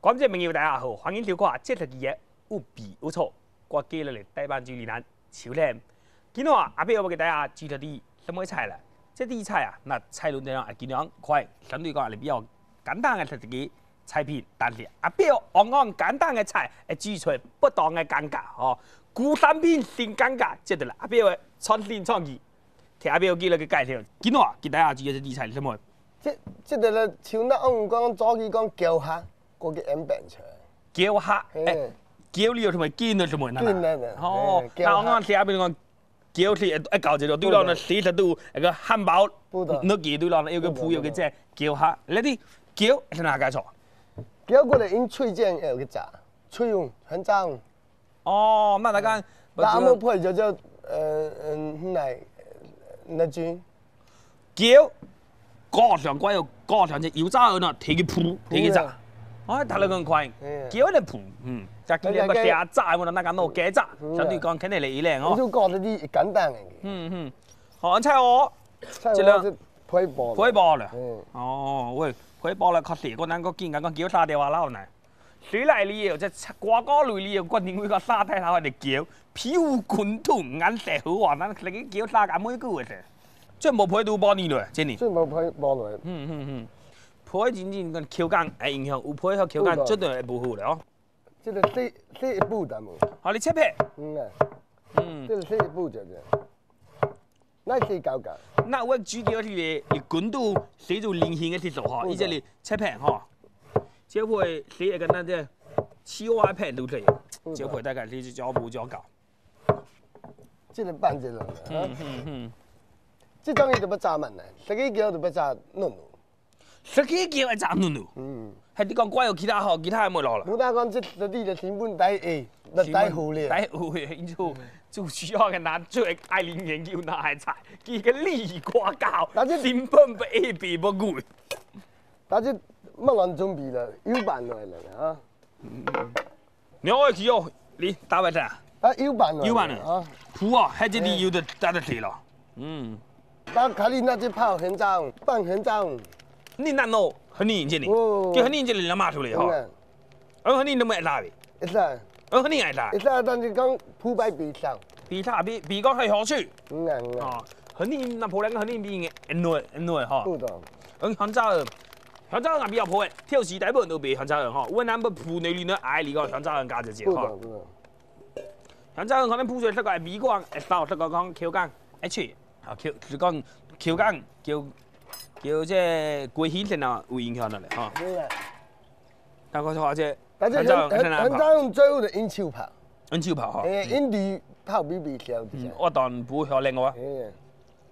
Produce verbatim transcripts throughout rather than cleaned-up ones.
观众朋友大家好，欢迎收看这特期的有比有错，我记了嚟台湾主理人秋莲。今天啊，阿伯要给大家举一啲什么菜啦？这啲菜啊，那菜论上啊，尽量快，相对讲係比較簡單嘅一個菜品，但是阿伯往往簡單嘅菜，會煮出不當嘅尷尬哦。舊產品新尷尬，接着啦，阿伯嘅創新創意，聽阿伯記了個介紹。今天啊，給大家舉嘅啲菜係什麼？ 即即個咧，像咱我們講早期講橋客，嗰個演變出來。 橋客，誒，橋里有什麼筋啊？什麼嗱？ 筋啊！ 哦，那我講聽阿伯講。橋是一一搞就對啦，那四十度一個漢堡，那幾對啦，有個鋪有個只橋客，你啲橋係哪個錯？ 橋過來用脆醬有個炸，脆用很炸。哦， 那大家， 那我們配就叫呃嗯嚟那轉。 橋高上關有高上只油炸呢，提個鋪提個炸，啊，睇得更快。橋咧鋪，嗯。就叫你個炸炸，我那個攞雞炸，相對講肯定嚟一靚哦。 你就講得啲簡單嘅。 嗯嗯，好，菜我， 即係配包。 配包啦。哦，喂，配包啦，確實個人個見緊個叫沙地話撈呢。水嚟里有隻瓜果類里有個定會個沙睇下我哋叫，皮膚滾筒顏色好黃，咱嚟叫沙咁每個嘅啫。即係冇配到包呢嘞，真係。 即係冇配包嚟。 嗯嗯嗯，配真正個口感係影響，有配個口感絕對係唔好嘅哦。 這個細細一步的冇。 好，你切片。 嗯啊。嗯。這個細一步就係。那細搞搞。 那我煮條係你滾到死做菱形嘅鐵數嗬，依隻你切片嗬，只會死一個那隻青蛙片都可以，只會大概你就腳步腳搞。 這個辦這種的。 嗯嗯嗯。 這種嘢就不炸慢啦，十幾條就不炸嫩嫩。 十幾條係炸嫩嫩。嗯。係你講關有其他好，其他冇落啦。 冇得講，即係啲就成本低誒，那低好咧。 低好嘅，因做做主要嘅拿最愛嚟研究那係菜，佢個利瓜膠，成本不一比不貴。 但係乜亂準備啦，要辦來啦嚇。 你可以去哦，你打埋陣。 啊，要辦來。 要辦啊。鋪啊，喺這裡有得打得起咯。嗯。 但係你那隻泡很髒，拌很髒。 你那喏。很認真的，叫很認真的人罵出來哈。而很認都冇愛打嘅。 會使。 而很認愛打。 會使，但是講鋪擺比少。 比差比比講係好處。 嗯啊嗯啊。很認那鋪兩個很認比嘅耐耐哈。 不懂。 嗯，香蕉人，香蕉人比較鋪嘅，挑時大部分都比香蕉人哈。我南部鋪那裡呢愛嚟講香蕉人價值啲哈。 不懂不懂。 香蕉人可能鋪出嚟，這個係米光，係少，這個講口感，係脆，啊口是講口感叫。叫即係貴興性啊，會影響到嚟嚇。係啊。但係話即， 但係很很多用最後的用手泡。 用手泡嚇。 誒，用鋁泡比比少啲。 嗯，我當然不會學另外。 係啊。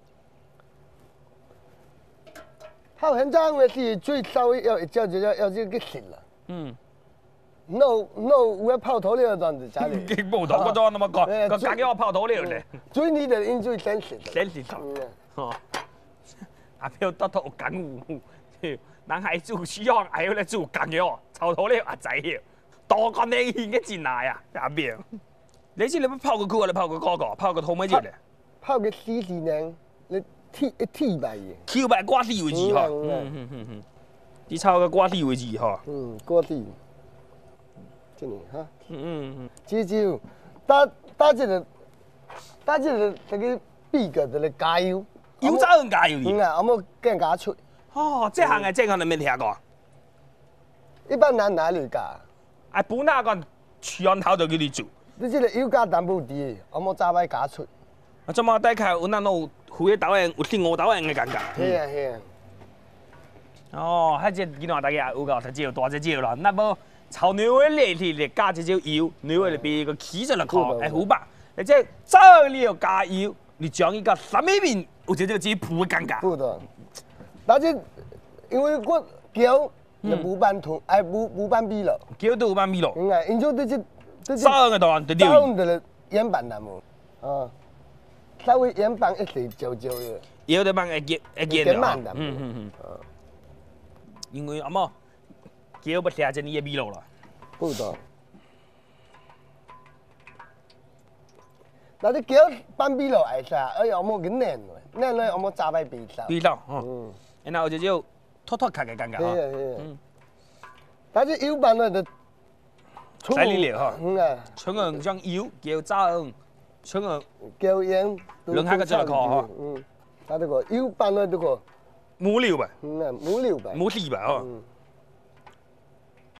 泡很髒嘅是最稍微要叫就要要這個熟啦。嗯。no no，我泡頭了當就家裡。 冇頭嗰種那麼講，個家要泡頭了咧。 最你的用最真實。 真實頭。哦。阿表得到感悟，人係做需要係要嚟做咁樣，臭到你阿仔嘅，多個你獻嘅錢嚟啊！阿表，你知你乜泡個菇啊？你泡個哥哥，泡個湯乜嘢咧？ 泡個絲絲呢？你鐵一鐵白嘅。鐵白瓜絲為主嚇，嗯嗯嗯嗯，你炒個瓜絲為主嚇。 嗯，瓜絲，真係嚇。嗯嗯嗯。 至少打打這個打這個這個比個這個加油。 油炸人加油啲。 嗯啊，我冇更加出。 哦，這行嘅這行你未聽過？ 一般人哪裡加？ 啊，本來個船頭就叫你做。 你這個油加淡薄啲，我冇炸擺加出。 啊，做乜大概有那種灰豆嘅，有天鵝豆嘅嘅感覺。 係啊係啊。 哦，喺只見到大家有個就招大隻招啦，那麼炒牛嘅嚟嚟嚟加隻招油，牛嘅嚟俾個起咗嚟烤，係好白。你即係炸你又加油，你將一個什麼面？我覺得自己鋪尷尬。 不的，但是因為我橋就冇辦通，哎冇冇辦比咯。 橋都冇辦比咯。 嗯啊，因為這這這沙嘅檔就掉。 沙嘅鹽辦啦冇，啊，稍微鹽辦一時焦焦嘅。 有啲辦一件一件咯。嗯嗯嗯。因為阿媽橋不下就你也比咯啦。 不的。那啲橋辦比咯係啥？哎呀，我冇咁難喎。那那我們炸擺比較。 比較，嗯，然後就就拖拖卡嘅感覺啊。 係啊係啊。 但是油版呢的， 在里面哈。 嗯啊。 春恩像油叫炸恩，春恩。 椒盐。 人海个做得靠哈。 嗯，它这个油版呢这个。 木料吧。 嗯啊，木料吧。 木地吧哦。